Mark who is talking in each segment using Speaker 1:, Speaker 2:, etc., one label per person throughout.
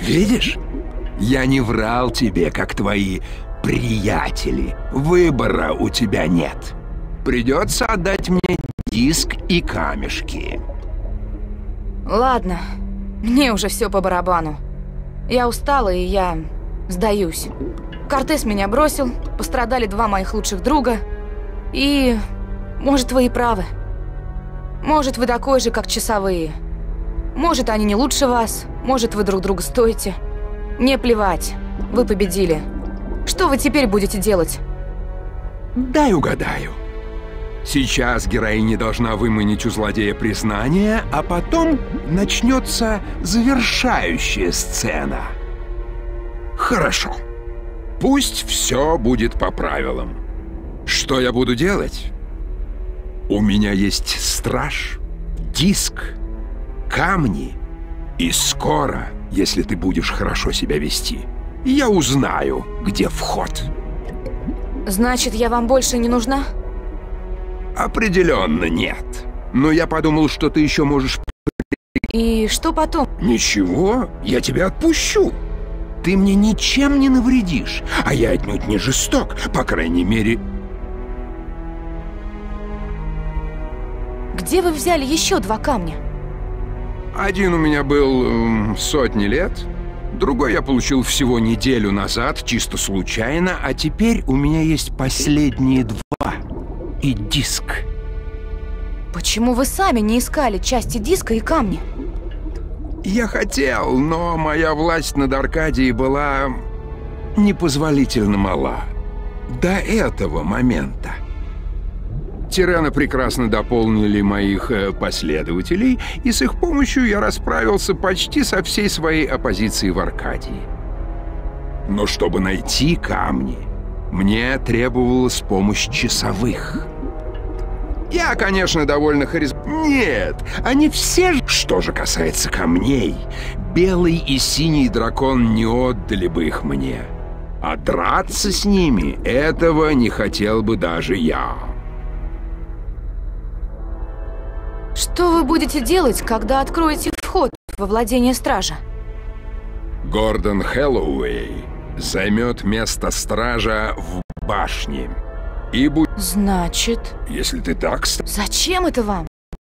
Speaker 1: Видишь? Я не врал тебе, как твои приятели. Выбора у тебя нет. Придется отдать мне диск и камешки.
Speaker 2: Ладно, мне уже все по барабану. Я устала, и я сдаюсь. Кортес меня бросил, пострадали 2 моих лучших друга. И, может, вы и правы. Может, вы такой же, как часовые. Может, они не лучше вас, может, вы друг друга стоите. Мне плевать, вы победили. Что вы теперь будете делать?
Speaker 1: Дай угадаю. Сейчас героиня должна выманить у злодея признание, а потом начнется завершающая сцена. Хорошо. Пусть все будет по правилам. Что я буду делать? У меня есть страж, диск, камни, и скоро, если ты будешь хорошо себя вести, я узнаю, где вход.
Speaker 2: Значит, я вам больше не нужна?
Speaker 1: Определенно нет. Но я подумал, что ты еще можешь...
Speaker 2: И что потом?
Speaker 1: Ничего, я тебя отпущу. Ты мне ничем не навредишь, а я отнюдь не жесток, по крайней мере...
Speaker 2: Где вы взяли еще 2 камня?
Speaker 1: Один у меня был сотни лет, другой я получил всего неделю назад, чисто случайно, а теперь у меня есть последние 2 и диск.
Speaker 2: Почему вы сами не искали части диска и камни?
Speaker 1: Я хотел, но моя власть над Аркадией была непозволительно мала. До этого момента. Тираны прекрасно дополнили моих последователей, и с их помощью я расправился почти со всей своей оппозицией в Аркадии. Но чтобы найти камни, мне требовалась помощь часовых. Я, конечно, довольно Нет, они все... Что же касается камней, белый и синий дракон не отдали бы их мне. А драться с ними этого не хотел бы даже я.
Speaker 2: Что вы будете делать, когда откроете вход во владение стража?
Speaker 1: Гордон Хэллоуэй займет место стража в башне. И будет...
Speaker 2: Значит...
Speaker 1: Если ты так...
Speaker 2: Зачем это вам?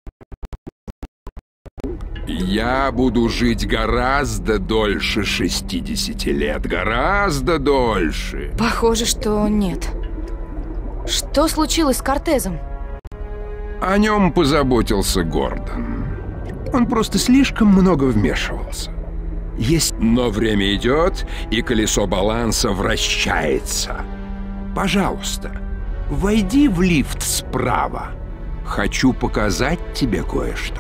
Speaker 1: Я буду жить гораздо дольше 60 лет. Гораздо дольше.
Speaker 2: Похоже, что нет. Что случилось с Кортезом?
Speaker 1: О нем позаботился Гордон. Он просто слишком много вмешивался. Но время идет, и колесо баланса вращается. Пожалуйста, войди в лифт справа. Хочу показать тебе кое-что.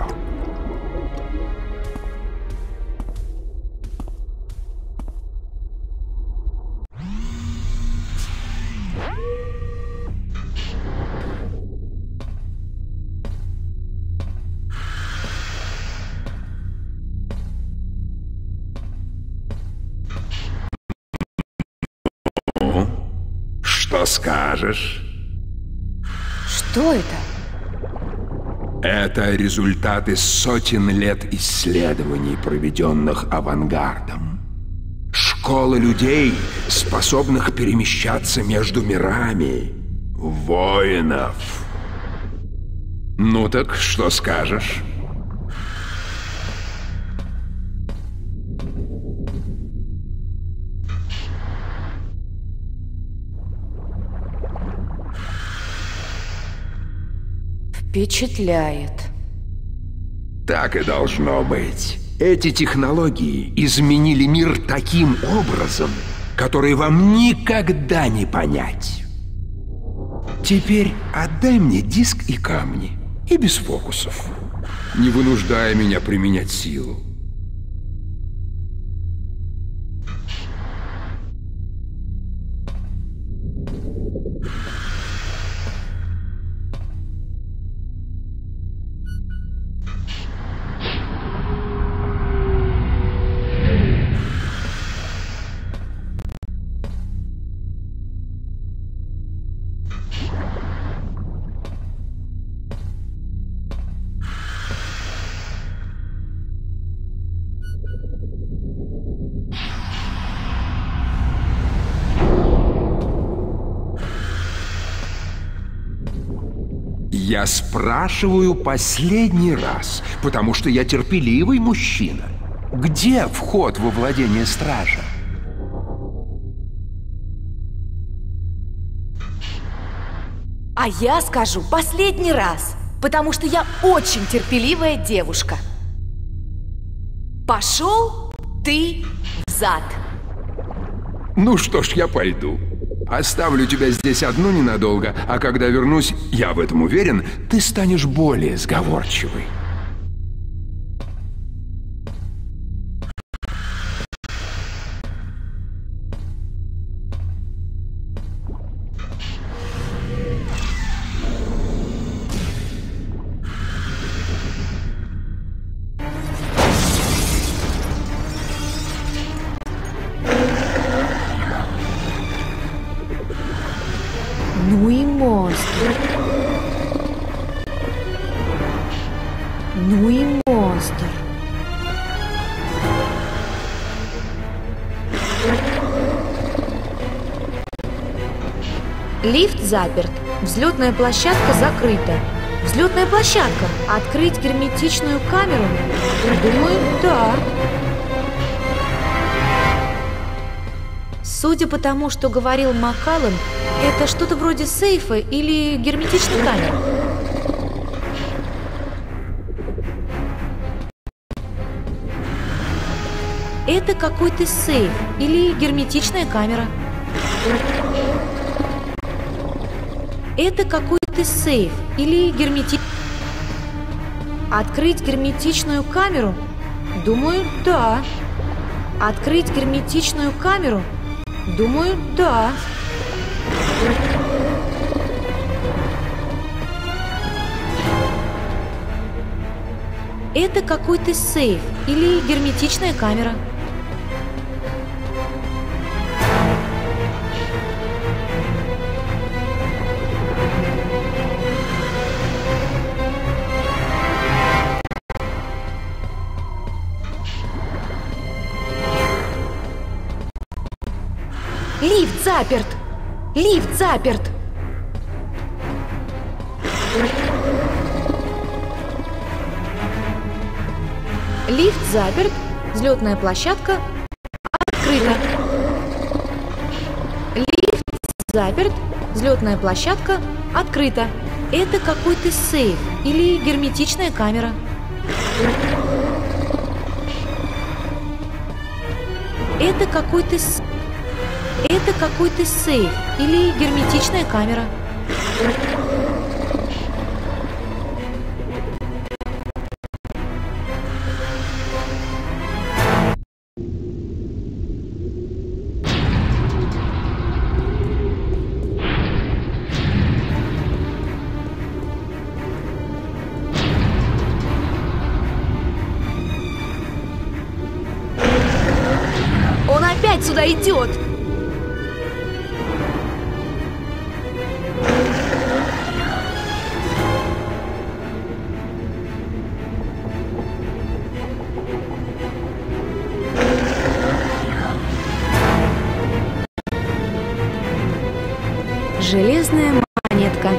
Speaker 1: Что скажешь?
Speaker 2: Что это?
Speaker 1: Это результаты сотен лет исследований, проведенных авангардом. Школа людей, способных перемещаться между мирами. Воинов. Ну так, что скажешь?
Speaker 2: Впечатляет.
Speaker 1: Так и должно быть. Эти технологии изменили мир таким образом, который вам никогда не понять. Теперь отдай мне диск и камни, и без фокусов, не вынуждая меня применять силу. Я спрашиваю последний раз, потому что я терпеливый мужчина. Где вход во владение стража?
Speaker 2: А я скажу последний раз, потому что я очень терпеливая девушка. Пошел ты взад.
Speaker 1: Ну что ж, я пойду. Оставлю тебя здесь одну ненадолго, а когда вернусь, я в этом уверен, ты станешь более сговорчивой.
Speaker 2: Ну и монстр. Ну и монстр. Лифт заперт. Взлетная площадка закрыта. Взлетная площадка. Открыть герметичную камеру? Думаю, да. Судя по тому, что говорил Маккаллан, это что-то вроде сейфа или герметичной камеры. Это какой-то сейф или герметичная камера. Это какой-то сейф или герметичная... Открыть герметичную камеру? Думаю, да. Открыть герметичную камеру? Думаю, да. Это какой-то сейф или герметичная камера. Лифт заперт! Лифт заперт! Лифт заперт, взлетная площадка открыта. Лифт заперт, взлетная площадка открыта. Это какой-то сейф или герметичная камера. Это какой-то сейф или герметичная камера. Он опять сюда идет! Железная монетка.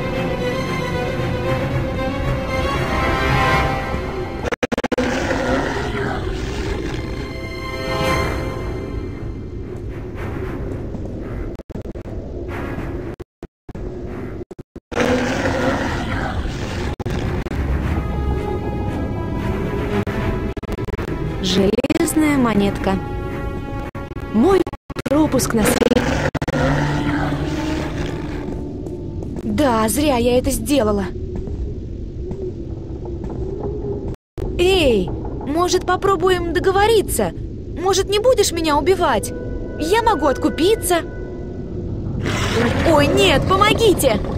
Speaker 2: Железная монетка. Мой пропуск на свет. Да, зря я это сделала. Эй, может, попробуем договориться? Может, не будешь меня убивать? Я могу откупиться. Ой, нет, помогите!